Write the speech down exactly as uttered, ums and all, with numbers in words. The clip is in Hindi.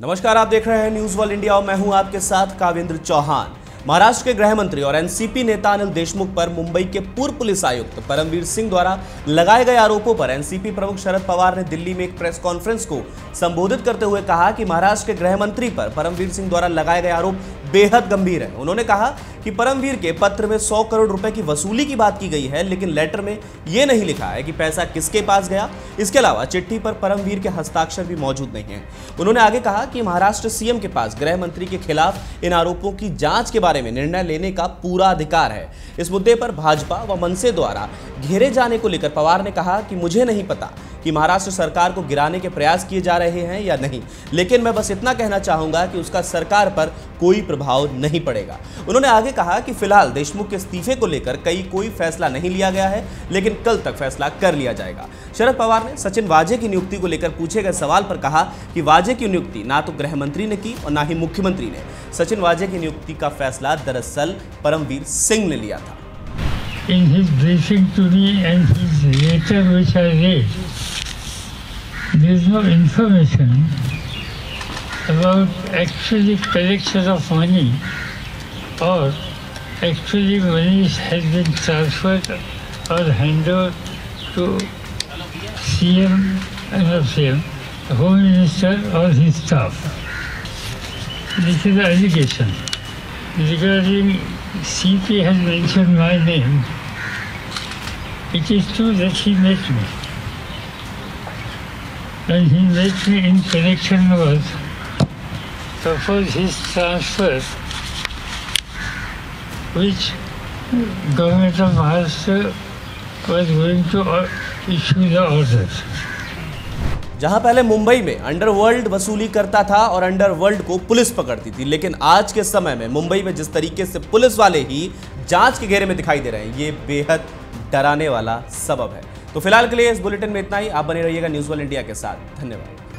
नमस्कार, आप देख रहे हैं न्यूज वर्ल्ड इंडिया और मैं हूं आपके साथ कावेंद्र चौहान। महाराष्ट्र के गृह मंत्री और एनसीपी नेता अनिल देशमुख पर मुंबई के पूर्व पुलिस आयुक्त परमवीर सिंह द्वारा लगाए गए आरोपों पर एनसीपी प्रमुख शरद पवार ने दिल्ली में एक प्रेस कॉन्फ्रेंस को संबोधित करते हुए कहा कि महाराष्ट्र के गृह मंत्री पर परमवीर सिंह द्वारा लगाए गए आरोप बेहद गंभीर है। उन्होंने कहा कि परमवीर के पत्र में सौ करोड़ रुपए की वसूली की बात की गई है, लेकिन लेटर में यह नहीं लिखा है कि पैसा किसके पास गया। इसके अलावा चिट्ठी पर परमवीर के हस्ताक्षर भी मौजूद नहीं है। उन्होंने आगे कहा कि महाराष्ट्र सीएम के पास गृह मंत्री के खिलाफ इन आरोपों की जांच के बारे में निर्णय लेने का पूरा अधिकार है। इस मुद्दे पर भाजपा व मनसे द्वारा घेरे जाने को लेकर पवार ने कहा कि मुझे नहीं पता कि महाराष्ट्र सरकार को गिराने के प्रयास किए जा रहे हैं या नहीं, लेकिन मैं बस इतना कहना चाहूंगा कि उसका सरकार पर कोई प्रभाव नहीं पड़ेगा। उन्होंने आगे कहा कि फिलहाल देशमुख के इस्तीफे को लेकर कई कोई फैसला नहीं लिया गया है, लेकिन कल तक फैसला कर लिया जाएगा। शरद पवार ने सचिन वाजे की नियुक्ति को लेकर पूछे गए सवाल पर कहा कि वाजे की नियुक्ति ना तो गृह मंत्री ने की और ना ही मुख्यमंत्री ने। सचिन वाजे की नियुक्ति का फैसला दरअसल परमवीर सिंह ने लिया था। In his briefing to me and his letter which I read, there is no information about actually collection of money or actually money has been transferred or handed over to C M and not C M, the Home Minister or his staff. This is the allegation. Regarding C P has mentioned my name. It is true that he met me. And he met me in connection with suppose his transfer, which government of Maharashtra was going to issue the order. जहां पहले मुंबई में अंडरवर्ल्ड वसूली करता था और अंडरवर्ल्ड को पुलिस पकड़ती थी, लेकिन आज के समय में मुंबई में जिस तरीके से पुलिस वाले ही जांच के घेरे में दिखाई दे रहे हैं, ये बेहद डराने वाला सबब है। तो फिलहाल के लिए इस बुलेटिन में इतना ही। आप बने रहिएगा न्यूज वर्ल्ड इंडिया के साथ। धन्यवाद।